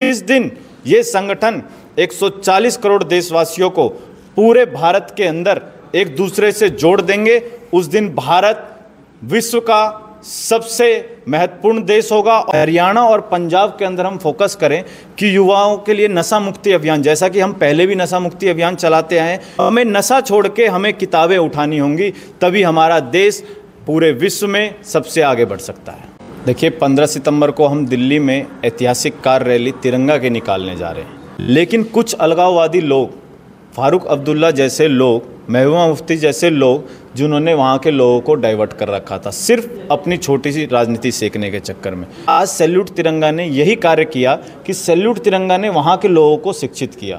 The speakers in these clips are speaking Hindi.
जिस दिन ये संगठन 140 करोड़ देशवासियों को पूरे भारत के अंदर एक दूसरे से जोड़ देंगे, उस दिन भारत विश्व का सबसे महत्वपूर्ण देश होगा। हरियाणा और पंजाब के अंदर हम फोकस करें कि युवाओं के लिए नशा मुक्ति अभियान, जैसा कि हम पहले भी नशा मुक्ति अभियान चलाते आए हैं, हमें नशा छोड़ के हमें किताबें उठानी होंगी, तभी हमारा देश पूरे विश्व में सबसे आगे बढ़ सकता है। देखिए, 15 सितंबर को हम दिल्ली में ऐतिहासिक कार रैली तिरंगा के निकालने जा रहे हैं, लेकिन कुछ अलगाववादी लोग, फारूक अब्दुल्ला जैसे लोग, महबूबा मुफ्ती जैसे लोग, जिन्होंने वहाँ के लोगों को डाइवर्ट कर रखा था सिर्फ अपनी छोटी सी राजनीति सेकने के चक्कर में। आज सैल्यूट तिरंगा ने यही कार्य किया कि सैल्यूट तिरंगा ने वहाँ के लोगों को शिक्षित किया।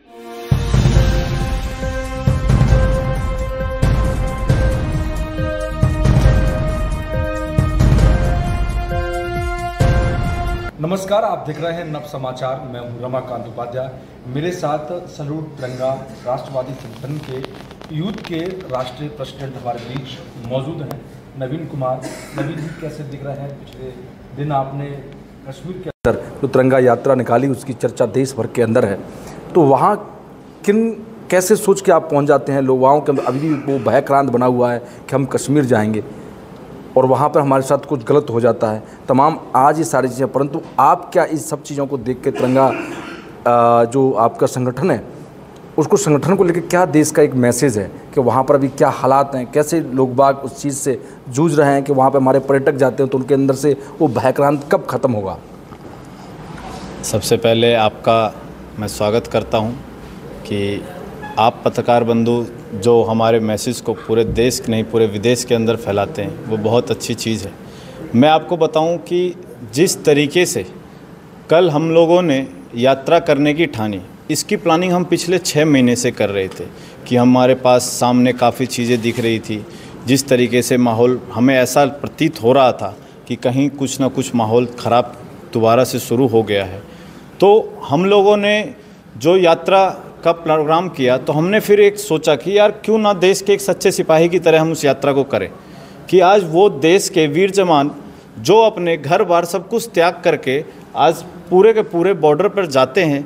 नमस्कार, आप देख रहे हैं नव समाचार। मैं हूं रमाकांत उपाध्याय। मेरे साथ सैल्यूट तिरंगा राष्ट्रवादी संगठन के यूथ के राष्ट्रीय प्रेसिडेंट हमारे बीच मौजूद हैं, नवीन कुमार। नवीन जी, कैसे दिख रहे हैं? पिछले दिन आपने कश्मीर के अंदर जो तिरंगा यात्रा निकाली, उसकी चर्चा देश भर के अंदर है, तो वहाँ कैसे सोच के आप पहुँच जाते हैं? युवाओं के अभी भी वो भयक्रांत बना हुआ है कि हम कश्मीर जाएंगे और वहाँ पर हमारे साथ कुछ गलत हो जाता है, तमाम आज ये सारी चीज़ें। परंतु आप क्या इस सब चीज़ों को देख के तिरंगा जो आपका संगठन है, उसको संगठन को लेकर क्या देश का एक मैसेज है कि वहाँ पर अभी क्या हालात हैं, कैसे लोग बाग उस चीज़ से जूझ रहे हैं कि वहाँ पर हमारे पर्यटक जाते हैं तो उनके अंदर से वो भयक्रांत कब ख़त्म होगा? सबसे पहले आपका मैं स्वागत करता हूँ कि आप पत्रकार बंधु जो हमारे मैसेज को पूरे देश नहीं पूरे विदेश के अंदर फैलाते हैं, वो बहुत अच्छी चीज़ है। मैं आपको बताऊं कि जिस तरीके से कल हम लोगों ने यात्रा करने की ठानी, इसकी प्लानिंग हम पिछले 6 महीने से कर रहे थे कि हमारे पास सामने काफ़ी चीज़ें दिख रही थी। जिस तरीके से माहौल हमें ऐसा प्रतीत हो रहा था कि कहीं कुछ ना कुछ माहौल ख़राब दोबारा से शुरू हो गया है, तो हम लोगों ने जो यात्रा का प्रोग्राम किया, तो हमने फिर एक सोचा कि यार क्यों ना देश के एक सच्चे सिपाही की तरह हम उस यात्रा को करें, कि आज वो देश के वीर जवान जो अपने घर बार सब कुछ त्याग करके आज पूरे के पूरे बॉर्डर पर जाते हैं,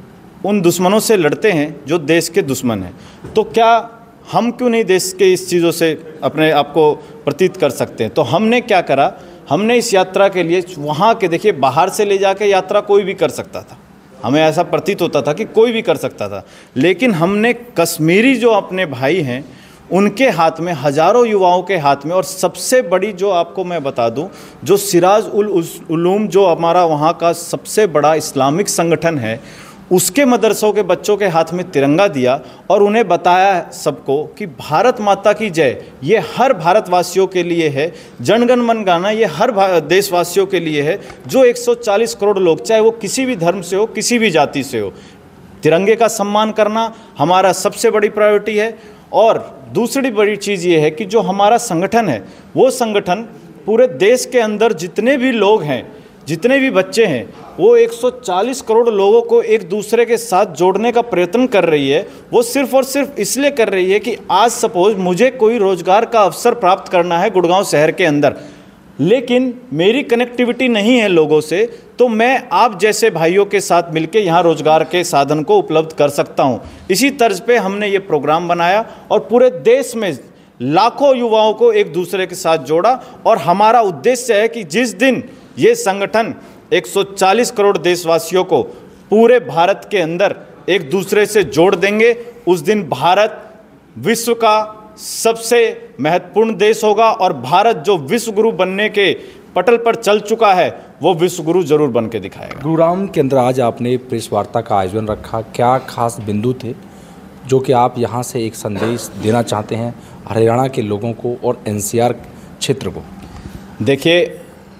उन दुश्मनों से लड़ते हैं जो देश के दुश्मन हैं, तो क्या हम क्यों नहीं देश के इस चीज़ों से अपने आप को प्रतीत कर सकते हैं? तो हमने क्या करा, हमने इस यात्रा के लिए वहाँ के, देखिए बाहर से ले जाके यात्रा कोई भी कर सकता था, हमें ऐसा प्रतीत होता था कि कोई भी कर सकता था, लेकिन हमने कश्मीरी जो अपने भाई हैं उनके हाथ में, हज़ारों युवाओं के हाथ में, और सबसे बड़ी जो आपको मैं बता दूं, जो सिराज उल उलूम जो हमारा वहाँ का सबसे बड़ा इस्लामिक संगठन है, उसके मदरसों के बच्चों के हाथ में तिरंगा दिया और उन्हें बताया सबको कि भारत माता की जय ये हर भारतवासियों के लिए है, जनगण मन गाना ये हर देशवासियों के लिए है, जो 140 करोड़ लोग, चाहे वो किसी भी धर्म से हो, किसी भी जाति से हो, तिरंगे का सम्मान करना हमारा सबसे बड़ी प्रायोरिटी है। और दूसरी बड़ी चीज़ ये है कि जो हमारा संगठन है, वो संगठन पूरे देश के अंदर जितने भी लोग हैं, जितने भी बच्चे हैं, वो 140 करोड़ लोगों को एक दूसरे के साथ जोड़ने का प्रयत्न कर रही है। वो सिर्फ और सिर्फ इसलिए कर रही है कि आज सपोज मुझे कोई रोज़गार का अवसर प्राप्त करना है गुड़गांव शहर के अंदर, लेकिन मेरी कनेक्टिविटी नहीं है लोगों से, तो मैं आप जैसे भाइयों के साथ मिलकर यहाँ रोज़गार के साधन को उपलब्ध कर सकता हूँ। इसी तर्ज पे हमने ये प्रोग्राम बनाया और पूरे देश में लाखों युवाओं को एक दूसरे के साथ जोड़ा, और हमारा उद्देश्य है कि जिस दिन ये संगठन 140 करोड़ देशवासियों को पूरे भारत के अंदर एक दूसरे से जोड़ देंगे, उस दिन भारत विश्व का सबसे महत्वपूर्ण देश होगा, और भारत जो विश्व गुरु बनने के पटल पर चल चुका है, वो विश्व गुरु जरूर बन के दिखाएगा। गुरुग्राम के अंदर आज आपने प्रेस वार्ता का आयोजन रखा, क्या खास बिंदु थे जो कि आप यहाँ से एक संदेश देना चाहते हैं हरियाणा के लोगों को और एनसीआर क्षेत्र को? देखिए,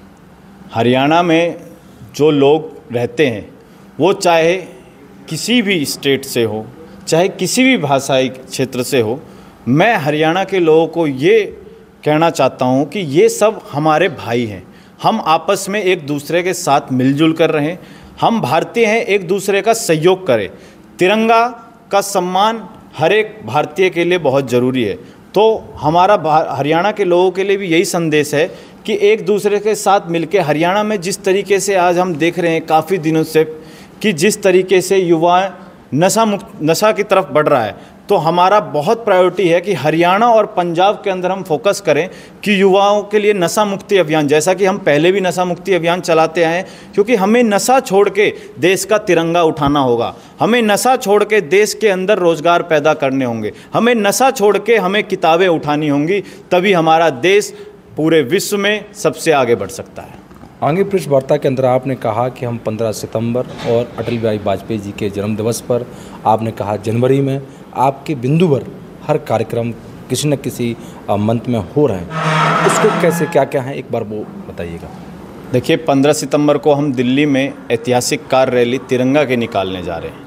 हरियाणा में जो लोग रहते हैं, वो चाहे किसी भी स्टेट से हो, चाहे किसी भी भाषाई क्षेत्र से हो, मैं हरियाणा के लोगों को ये कहना चाहता हूँ कि ये सब हमारे भाई हैं। हम आपस में एक दूसरे के साथ मिलजुल कर रहें, हम भारतीय हैं, एक दूसरे का सहयोग करें। तिरंगा का सम्मान हर एक भारतीय के लिए बहुत ज़रूरी है। तो हमारा हरियाणा के लोगों के लिए भी यही संदेश है कि एक दूसरे के साथ मिलकर हरियाणा में जिस तरीके से आज हम देख रहे हैं काफ़ी दिनों से कि जिस तरीके से युवा नशा की तरफ बढ़ रहा है, तो हमारा बहुत प्रायोरिटी है कि हरियाणा और पंजाब के अंदर हम फोकस करें कि युवाओं के लिए नशा मुक्ति अभियान, जैसा कि हम पहले भी नशा मुक्ति अभियान चलाते आए हैं, क्योंकि हमें नशा छोड़ के देश का तिरंगा उठाना होगा, हमें नशा छोड़ के देश के अंदर रोजगार पैदा करने होंगे, हमें नशा छोड़ के हमें किताबें उठानी होंगी, तभी हमारा देश पूरे विश्व में सबसे आगे बढ़ सकता है। आगे प्रेस वार्ता के अंदर आपने कहा कि हम 15 सितंबर और अटल बिहारी वाजपेयी जी के जन्म दिवस पर, आपने कहा जनवरी में आपके बिंदु पर हर कार्यक्रम किसी न किसी मंथ में हो रहे हैं, उसको कैसे क्या क्या है एक बार वो बताइएगा। देखिए, 15 सितंबर को हम दिल्ली में ऐतिहासिक कार रैली तिरंगा के निकालने जा रहे हैं।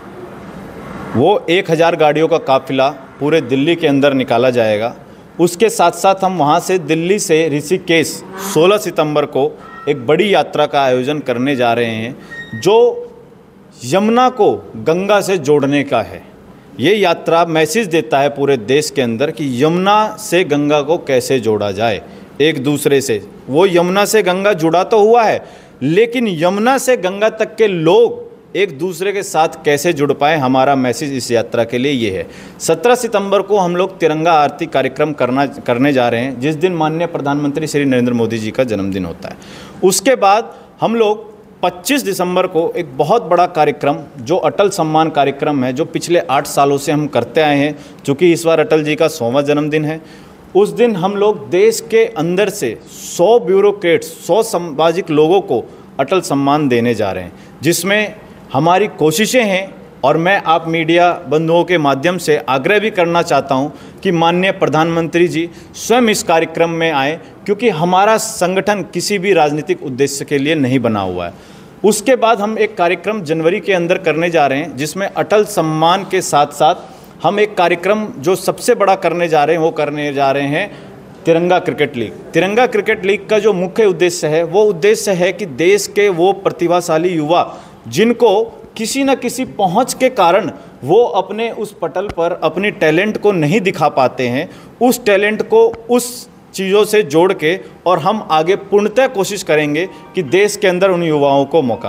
वो 1000 गाड़ियों का काफिला पूरे दिल्ली के अंदर निकाला जाएगा। उसके साथ साथ हम वहाँ से दिल्ली से ऋषिकेश 16 सितंबर को एक बड़ी यात्रा का आयोजन करने जा रहे हैं, जो यमुना को गंगा से जोड़ने का है। ये यात्रा मैसेज देता है पूरे देश के अंदर कि यमुना से गंगा को कैसे जोड़ा जाए एक दूसरे से। वो यमुना से गंगा जुड़ा तो हुआ है, लेकिन यमुना से गंगा तक के लोग एक दूसरे के साथ कैसे जुड़ पाए, हमारा मैसेज इस यात्रा के लिए ये है। 17 सितंबर को हम लोग तिरंगा आरती कार्यक्रम करने जा रहे हैं, जिस दिन माननीय प्रधानमंत्री श्री नरेंद्र मोदी जी का जन्मदिन होता है। उसके बाद हम लोग 25 दिसंबर को एक बहुत बड़ा कार्यक्रम, जो अटल सम्मान कार्यक्रम है, जो पिछले 8 सालों से हम करते आए हैं, चूँकि इस बार अटल जी का 100वां जन्मदिन है। उस दिन हम लोग देश के अंदर से 100 ब्यूरोक्रेट्स, 100 सामाजिक लोगों को अटल सम्मान देने जा रहे हैं, जिसमें हमारी कोशिशें हैं। और मैं आप मीडिया बंधुओं के माध्यम से आग्रह भी करना चाहता हूं कि माननीय प्रधानमंत्री जी स्वयं इस कार्यक्रम में आए, क्योंकि हमारा संगठन किसी भी राजनीतिक उद्देश्य के लिए नहीं बना हुआ है। उसके बाद हम एक कार्यक्रम जनवरी के अंदर करने जा रहे हैं, जिसमें अटल सम्मान के साथ साथ हम एक कार्यक्रम जो सबसे बड़ा करने जा रहे हैं, वो करने जा रहे हैं Tiranga cricket league. Tiranga cricket league का जो मुख्य उद्देश्य है, वो उद्देश्य है कि देश के वो प्रतिभाशाली युवा जिनको किसी न किसी पहुंच के कारण वो अपने उस पटल पर अपनी टैलेंट को नहीं दिखा पाते हैं, उस टैलेंट को उस चीज़ों से जोड़ के और हम आगे पूर्णतः कोशिश करेंगे कि देश के अंदर उन युवाओं को मौका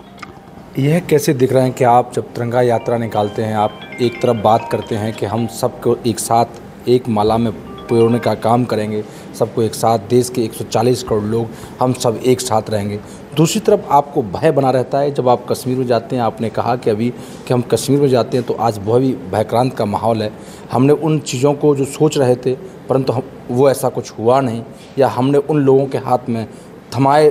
मिले। यह कैसे दिख रहा है कि आप जब तिरंगा यात्रा निकालते हैं, आप एक तरफ बात करते हैं कि हम सबको एक साथ एक माला में पिरोने का काम करेंगे, सबको एक साथ, देश के 140 करोड़ लोग हम सब एक साथ रहेंगे, दूसरी तरफ आपको भय बना रहता है जब आप कश्मीर में जाते हैं। आपने कहा कि अभी कि हम कश्मीर में जाते हैं तो आज बहुत ही भयक्रांत का माहौल है। हमने उन चीज़ों को जो सोच रहे थे, परंतु वो ऐसा कुछ हुआ नहीं, या हमने उन लोगों के हाथ में थमाए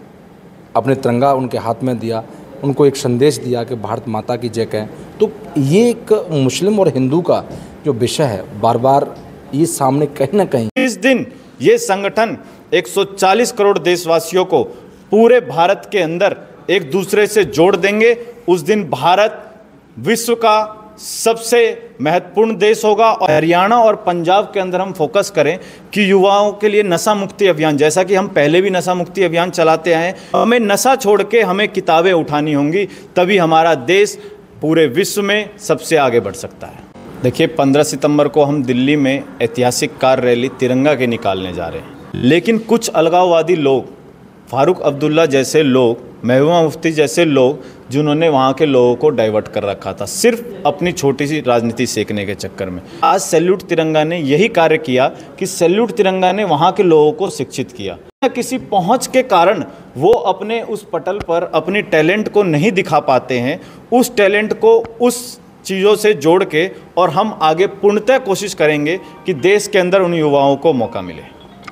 अपने तिरंगा उनके हाथ में दिया, उनको एक संदेश दिया कि भारत माता की जय कहें। तो ये एक मुस्लिम और हिंदू का जो विषय है, बार बार ये सामने कहीं ना कहीं इस दिन ये संगठन 140 करोड़ देशवासियों को पूरे भारत के अंदर एक दूसरे से जोड़ देंगे। उस दिन भारत विश्व का सबसे महत्वपूर्ण देश होगा। और हरियाणा और पंजाब के अंदर हम फोकस करें कि युवाओं के लिए नशा मुक्ति अभियान, जैसा कि हम पहले भी नशा मुक्ति अभियान चलाते आए हैं, हमें नशा छोड़ के हमें किताबें उठानी होंगी, तभी हमारा देश पूरे विश्व में सबसे आगे बढ़ सकता है। देखिए, 15 सितंबर को हम दिल्ली में ऐतिहासिक कार रैली तिरंगा के निकालने जा रहे हैं, लेकिन कुछ अलगाववादी लोग, फारूक अब्दुल्ला जैसे लोग, महबूबा मुफ्ती जैसे लोग, जिन्होंने वहाँ के लोगों को डाइवर्ट कर रखा था सिर्फ अपनी छोटी सी राजनीति सेकने के चक्कर में। आज सैल्यूट तिरंगा ने यही कार्य किया कि सैल्यूट तिरंगा ने वहाँ के लोगों को शिक्षित किया। किसी पहुँच के कारण वो अपने उस पटल पर अपनी टैलेंट को नहीं दिखा पाते हैं, उस टैलेंट को उस चीज़ों से जोड़ के और हम आगे पूर्णतः कोशिश करेंगे कि देश के अंदर उन युवाओं को मौका मिले।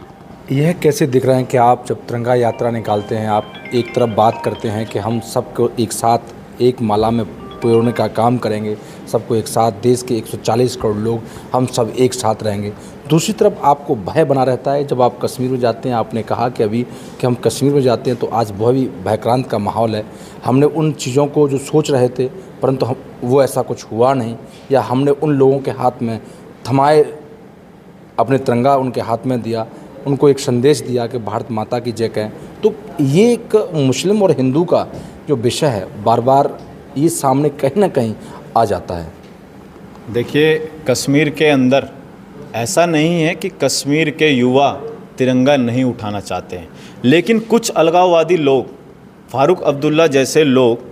यह कैसे दिख रहा है कि आप जब तिरंगा यात्रा निकालते हैं, आप एक तरफ बात करते हैं कि हम सबको एक साथ एक माला में पिरोने का काम करेंगे, सबको एक साथ, देश के 140 करोड़ लोग हम सब एक साथ रहेंगे, दूसरी तरफ आपको भय बना रहता है जब आप कश्मीर में जाते हैं। आपने कहा कि अभी कि हम कश्मीर में जाते हैं तो आज बहुत ही भयक्रांत का माहौल है। हमने उन चीज़ों को जो सोच रहे थे, परंतु वो ऐसा कुछ हुआ नहीं, या हमने उन लोगों के हाथ में थमाए अपने तिरंगा उनके हाथ में दिया, उनको एक संदेश दिया कि भारत माता की जय कहें। तो ये एक मुस्लिम और हिंदू का जो विषय है, बार बार ये सामने कहीं ना कहीं आ जाता है। देखिए, कश्मीर के अंदर ऐसा नहीं है कि कश्मीर के युवा तिरंगा नहीं उठाना चाहते हैं, लेकिन कुछ अलगाववादी लोग, फारूक अब्दुल्ला जैसे लोग,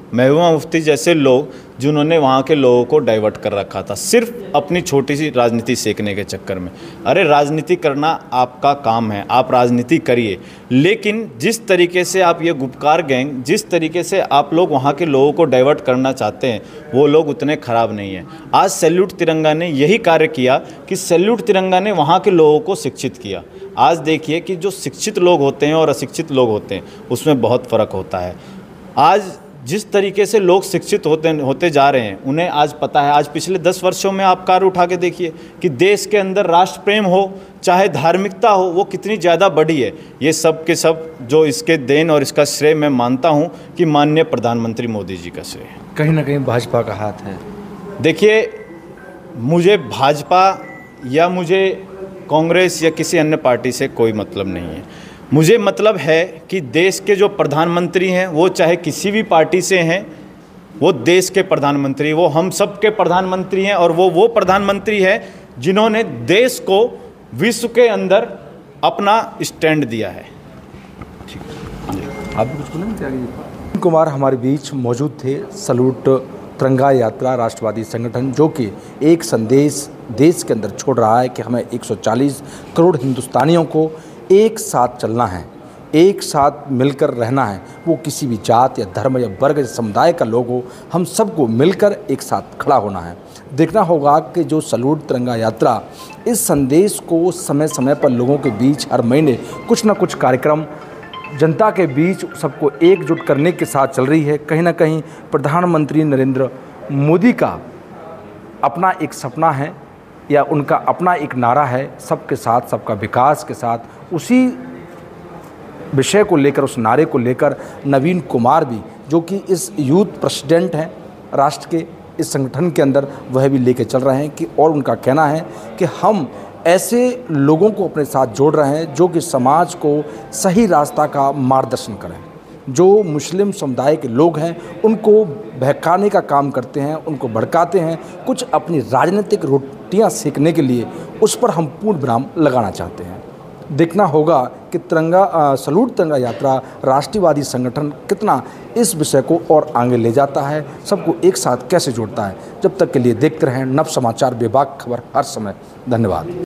महबूबा मुफ्ती जैसे लोग जिन्होंने वहाँ के लोगों को डाइवर्ट कर रखा था सिर्फ अपनी छोटी सी राजनीति सेकने के चक्कर में। अरे राजनीति करना आपका काम है, आप राजनीति करिए, लेकिन जिस तरीके से आप ये गुपकार गैंग, जिस तरीके से आप लोग वहाँ के लोगों को डाइवर्ट करना चाहते हैं, वो लोग उतने ख़राब नहीं हैं। आज सैल्यूट तिरंगा ने यही कार्य किया कि सैल्यूट तिरंगा ने वहाँ के लोगों को शिक्षित किया। आज देखिए कि जो शिक्षित लोग होते हैं और अशिक्षित लोग होते हैं उसमें बहुत फ़र्क होता है। आज जिस तरीके से लोग शिक्षित होते जा रहे हैं उन्हें आज पता है। आज पिछले 10 वर्षों में आप कार्य उठा के देखिए कि देश के अंदर राष्ट्र प्रेम हो चाहे धार्मिकता हो वो कितनी ज़्यादा बढ़ी है। ये सब के सब जो इसके देन और इसका श्रेय मैं मानता हूँ कि माननीय प्रधानमंत्री मोदी जी का श्रेय है। कहीं ना कहीं भाजपा का हाथ है। देखिए, मुझे भाजपा या मुझे कांग्रेस या किसी अन्य पार्टी से कोई मतलब नहीं है। मुझे मतलब है कि देश के जो प्रधानमंत्री हैं वो चाहे किसी भी पार्टी से हैं, वो देश के प्रधानमंत्री, वो हम सब के प्रधानमंत्री हैं और वो प्रधानमंत्री हैं जिन्होंने देश को विश्व के अंदर अपना स्टैंड दिया है। ठीक है, आप भी कुछ बोलेंगे? कुमार हमारे बीच मौजूद थे। सैल्यूट तिरंगा यात्रा राष्ट्रवादी संगठन जो कि एक संदेश देश के अंदर छोड़ रहा है कि हमें 140 करोड़ हिंदुस्तानियों को एक साथ चलना है, एक साथ मिलकर रहना है। वो किसी भी जात या धर्म या वर्ग या समुदाय का लोग हो, हम सबको मिलकर एक साथ खड़ा होना है। देखना होगा कि जो सैल्यूट तिरंगा यात्रा इस संदेश को समय समय पर लोगों के बीच हर महीने कुछ ना कुछ कार्यक्रम जनता के बीच सबको एकजुट करने के साथ चल रही है। कहीं ना कहीं प्रधानमंत्री नरेंद्र मोदी का अपना एक सपना है या उनका अपना एक नारा है, सबके साथ सबका विकास के साथ। उसी विषय को लेकर, उस नारे को लेकर नवीन कुमार भी, जो कि इस यूथ प्रेसिडेंट हैं राष्ट्र के इस संगठन के अंदर, वह भी लेके चल रहे हैं कि और उनका कहना है कि हम ऐसे लोगों को अपने साथ जोड़ रहे हैं जो कि समाज को सही रास्ता का मार्गदर्शन करें। जो मुस्लिम समुदाय के लोग हैं उनको बहकाने का काम करते हैं, उनको भड़काते हैं, कुछ अपनी राजनीतिक रोटियां सेकने के लिए उस पर हम पूर्ण विराम लगाना चाहते हैं। देखना होगा कि सैल्यूट तिरंगा यात्रा राष्ट्रवादी संगठन कितना इस विषय को और आगे ले जाता है, सबको एक साथ कैसे जोड़ता है। जब तक के लिए देखते रहें नव समाचार, बेबाक खबर हर समय। धन्यवाद।